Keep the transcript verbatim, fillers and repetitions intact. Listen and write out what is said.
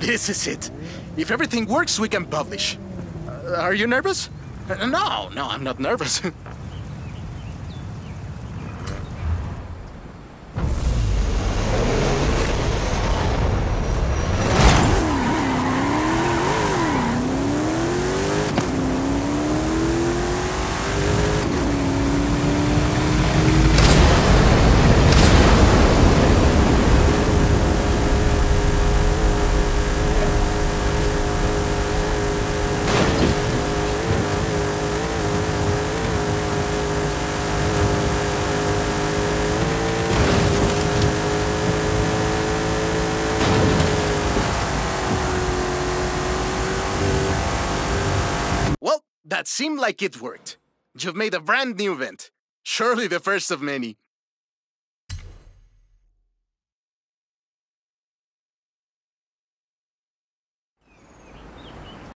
This is it. If everything works, we can publish. Uh, are you nervous? Uh, no, no, I'm not nervous. Well, that seemed like it worked. You've made a brand new event. Surely the first of many.